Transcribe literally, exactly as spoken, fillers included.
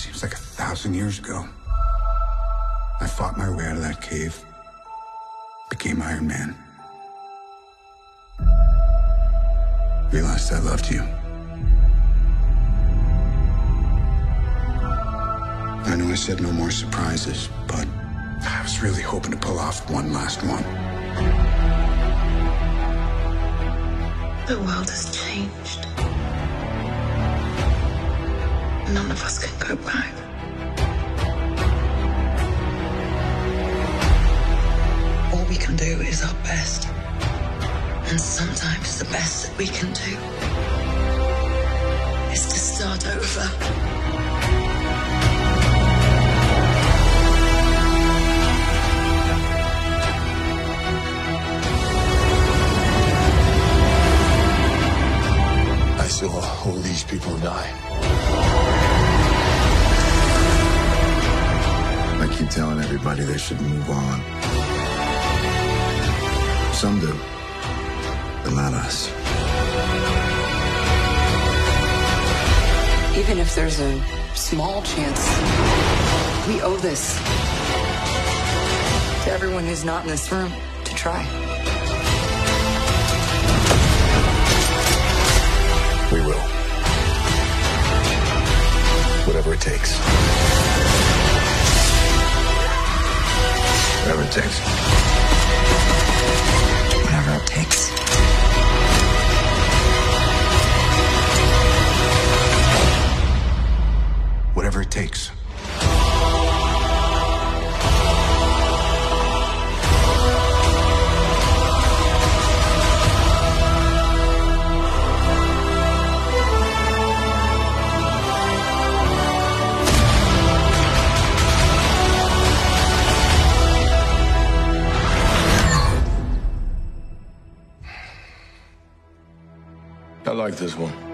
seems like a thousand years ago. I fought my way out of that cave, became Iron Man. Realized I loved you. I know I said no more surprises, but I was really hoping to pull off one last one. The world has changed. None of us can go back. All we can do is our best. And sometimes the best that we can do is to start over. I saw all these people die. I keep telling everybody they should move on. Some do, but not us. Even if there's a small chance, we owe this to everyone who's not in this room to try. We will. Whatever it takes. Whatever it takes. Whatever it takes. Whatever it takes. I like this one.